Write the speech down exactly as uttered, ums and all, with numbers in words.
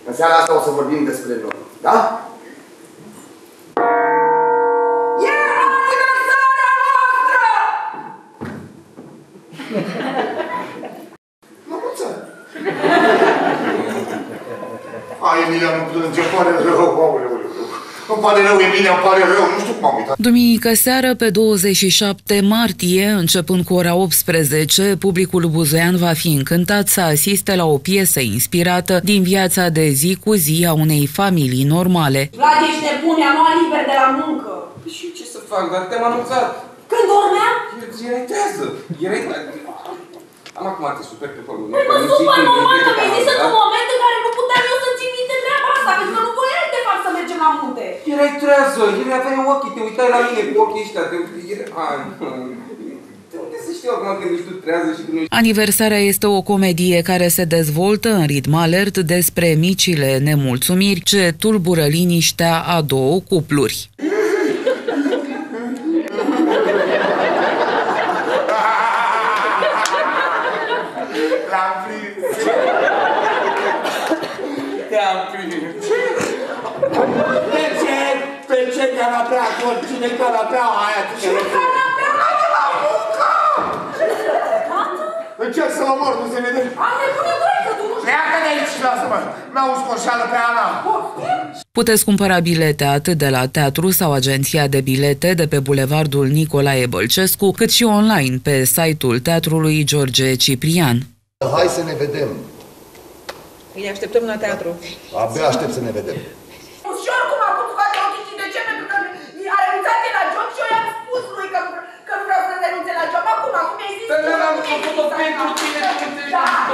În seara asta o să vorbim despre noi, da? E aniversarea noastră! La mulți ani! Hai, Emilia, nu plânge, îmi pare rău, aoleu. Îmi pare rău, Emilia, îmi pare rău, nu știu cum am uitat. Duminică seară, pe douăzeci și șapte martie, începând cu ora optsprezece, publicul buzoian va fi încântat să asiste la o piesă inspirată din viața de zi cu zi a unei familii normale. Vlad, ești nebun, am luat liber de la muncă. Și ce să fac, dar te-am anunțat. Când dormeam? Erai trează. Erai... Am acum te super pe pământ. Păi mă supăr, normal că mi-ai zis într-un moment în care nu puteam eu să țin minte treaba asta, pentru că nu voiai de fapt să mergem la munte. Erai trează, erai aveai ochii, te uitai la mine cu ochii ăștia, te uitai... Hai, de unde să știu acum când ești tu trează și când ești... Aniversarea este o comedie care se dezvoltă în ritm alert despre micile nemulțumiri ce tulbură liniștea a două cupluri. L-am prins! Te-am prins! Pe ce? Pe ce canapea? Cine canapea aia? Ce canapea? Hai la muncă! Încerc să mă mor, nu se vede? Am nebunit că tu nu știu. Pleacă de aici, lasă-mă! Mi-au scoșeală pe Ana! Puteți cumpăra bilete atât de la teatru sau agenția de bilete de pe bulevardul Nicolae Bălcescu, cât și online pe site-ul Teatrului George Ciprian. Hai să ne vedem. Îi așteptăm la teatru. Abia aștept să ne vedem. Și oricum a putut face ochii și de ce? Pentru că a renunțat la job și eu i-am spus lui că, că nu vreau să renunțe la job. Acum, acum mi-ai zis... Dar n-am făcut-o pentru tine, Da!